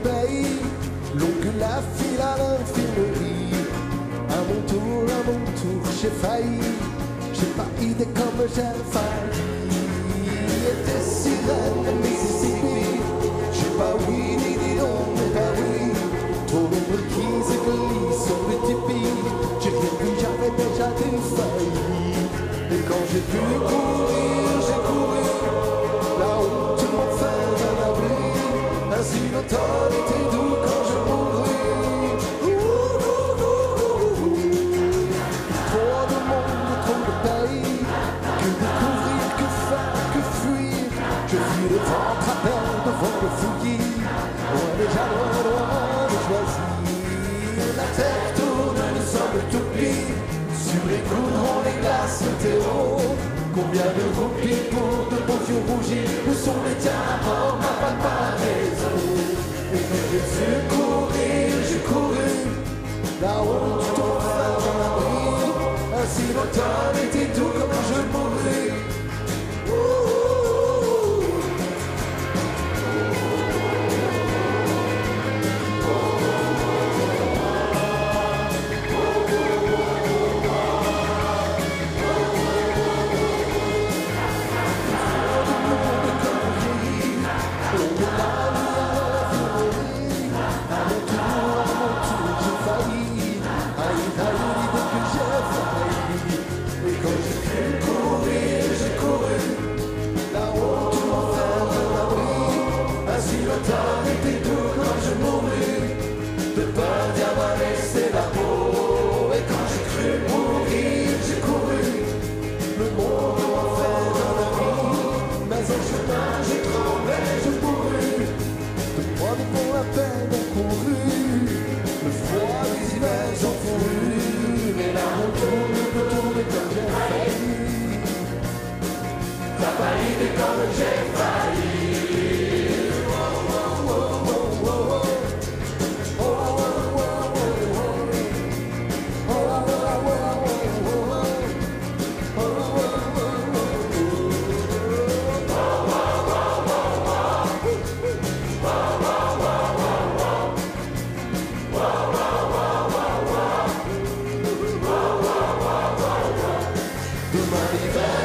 pays, longue la file à l'infirmerie. À mon tour, j'ai failli, j'ai pas idée comme j'ai failli. Et des sirènes de Mississippi, j'ai pas oui, ni non, mais pas oui. Trop nombreux qui se glissent sur le tipi, j'ai rien vu, j'avais déjà défailli. Et quand j'ai pu courir, j'ai couru, la honte m'a fait un abri. Ainsi l'automne était doux quand je mourris. Trop de monde, trop de pays, que découvrir, que faire, que fuir. Je fuis le ventre à peine devant le fouillis, loin déjà, loin de choisir. La terre tourne, nous sommes toupies, sur les goudrons, les glaces, le terreau. Combien de roupies pour de beaux yeux rougis, où sont les tiens, oh ma palparaison. Et quand j'ai su courir, j'ai couru, la honte tombe dans l'abri. Ainsi l'automne était doux comme je mourrais. Demain l'hiver